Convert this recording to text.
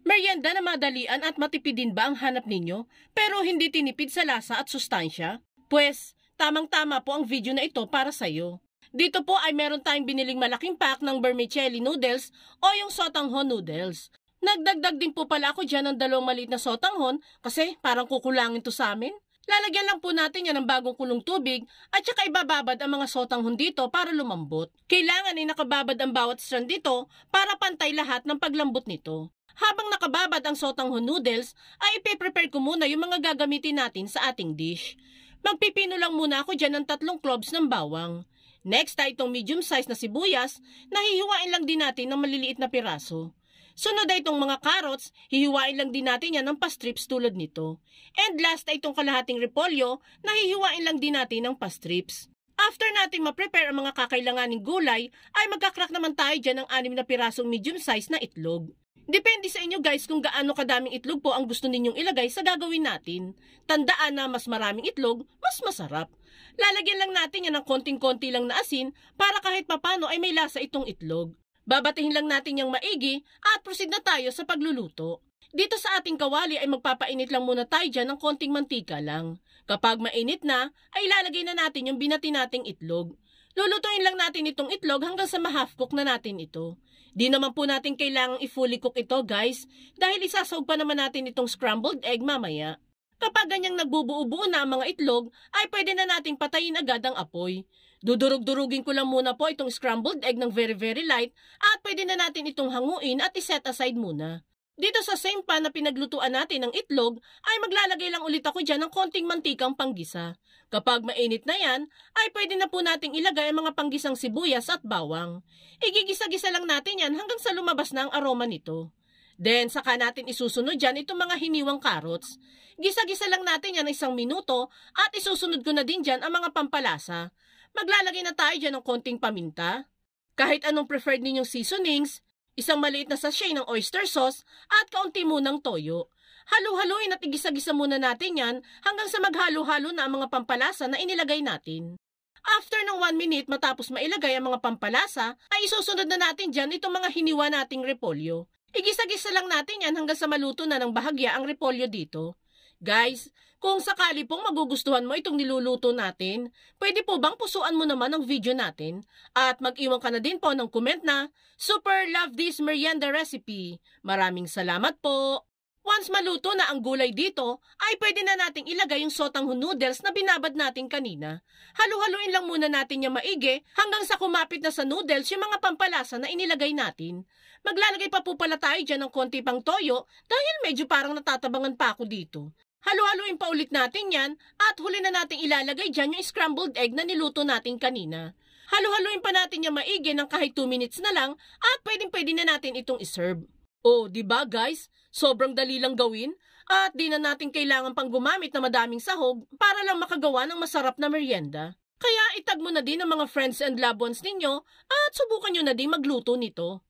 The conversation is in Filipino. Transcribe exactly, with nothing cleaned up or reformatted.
Merienda na madalian at matipid din ba ang hanap ninyo, pero hindi tinipid sa lasa at sustansya? Pues, tamang-tama po ang video na ito para sa'yo. Dito po ay meron tayong biniling malaking pack ng vermicelli noodles o yung sotanghon noodles. Nagdagdag din po pala ako dyan ng dalawang maliit na sotanghon kasi parang kukulangin to sa amin. Lalagyan lang po natin yan ng bagong kulong tubig at saka ibababad ang mga sotanghon dito para lumambot. Kailangan ay nakababad ang bawat strand dito para pantay lahat ng paglambot nito. Habang nakababad ang sotanghon noodles, ay ipe-prepare ko muna yung mga gagamitin natin sa ating dish. Magpipino lang muna ako dyan ng tatlong cloves ng bawang. Next ay itong medium size na sibuyas na hihiwain lang din natin ng maliliit na piraso. Sunod ay itong mga carrots, hihiwain lang din natin yan ng pastrips tulad nito. And last ay itong kalahating repolyo na hihiwain lang din natin ng pastrips. After nating ma-prepare ang mga kakailanganing gulay, ay magkakrak naman tayo dyan ng anim na pirasong medium size na itlog. Depende sa inyo guys kung gaano kadaming itlog po ang gusto ninyong ilagay sa gagawin natin. Tandaan na mas maraming itlog, mas masarap. Lalagyan lang natin yan ng konting-konti lang na asin para kahit papano ay may lasa itong itlog. Babatihin lang natin yung maigi at proceed na tayo sa pagluluto. Dito sa ating kawali ay magpapainit lang muna tayo dyan ng konting mantika lang. Kapag mainit na, ay ilalagay na natin yung binati nating itlog. Lulutuin lang natin itong itlog hanggang sa ma-half cook na natin ito. Di naman po natin kailangang i-fully cook ito guys, dahil isasawag pa naman natin itong scrambled egg mamaya. Kapag ganyang nagbubuo-buo na ang mga itlog, ay pwede na nating patayin agad ang apoy. Dudurug-durugin ko lang muna po itong scrambled egg ng very very light at pwede na natin itong hanguin at iset aside muna. Dito sa same pan na pinaglutuan natin ng itlog, ay maglalagay lang ulit ako dyan ng konting mantikang panggisa. Kapag mainit na yan, ay pwede na po nating ilagay ang mga panggisang sibuyas at bawang. Igigisa-gisa lang natin yan hanggang sa lumabas na ang aroma nito. Then, saka natin isusunod dyan itong mga hiniwang carrots. Gisa-gisa lang natin yan isang minuto at isusunod ko na din dyan ang mga pampalasa. Maglalagay na tayo dyan ng konting paminta. Kahit anong preferred ninyong seasonings, isang maliit na sachet ng oyster sauce at kaunti munang toyo. Halu-haluin at igisa-gisa muna natin yan hanggang sa maghalo-halo na ang mga pampalasa na inilagay natin. After ng one minute matapos mailagay ang mga pampalasa, ay isusunod na natin dyan itong mga hiniwa nating repolyo. Igisa-gisa lang natin yan hanggang sa maluto na ng bahagya ang repolyo dito. Guys, kung sakali pong magugustuhan mo itong niluluto natin, pwede po bang pusuan mo naman ang video natin? At mag-iwan ka na din po ng comment na, "Super love this merienda recipe." Maraming salamat po! Once maluto na ang gulay dito, ay pwede na nating ilagay yung sotanghon noodles na binabad natin kanina. Halu-haluin lang muna natin yung maigi hanggang sa kumapit na sa noodles yung mga pampalasa na inilagay natin. Maglalagay pa po pala tayo dyan ng konti pang toyo dahil medyo parang natatabangan pa ako dito. Halu-haluin pa ulit natin yan at huli na natin ilalagay dyan yung scrambled egg na niluto natin kanina. Halu-haluin pa natin yung maigi ng kahit two minutes na lang at pwedeng-pwede na natin itong iserve. Oh, di ba guys? Sobrang dali lang gawin at di na natin kailangan pang gumamit na madaming sahog para lang makagawa ng masarap na merienda. Kaya itag mo na din ang mga friends and loved ones ninyo at subukan nyo na din magluto nito.